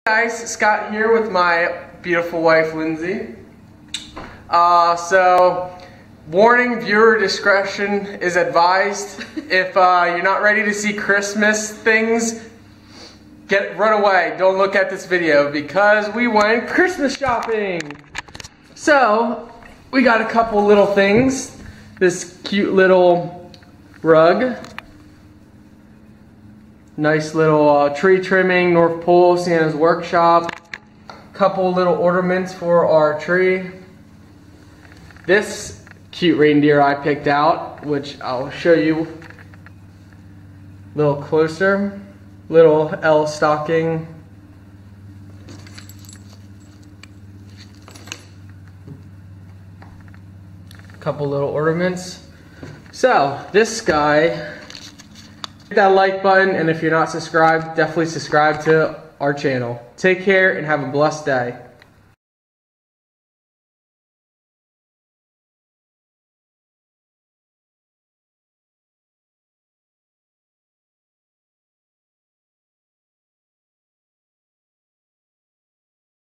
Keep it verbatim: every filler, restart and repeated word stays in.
Guys, Scott here with my beautiful wife Lindsay. Uh, so, warning: viewer discretion is advised. If uh, you're not ready to see Christmas things, get run away. Don't look at this video because we went Christmas shopping. So, we got a couple little things. This cute little rug. Nice little uh, tree trimming, North Pole, Santa's Workshop. Couple little ornaments for our tree. This cute reindeer I picked out, which I'll show you a little closer. Little L stocking. Couple little ornaments. So, this guy, hit that like button, and if you're not subscribed, definitely subscribe to our channel. Take care and have a blessed day.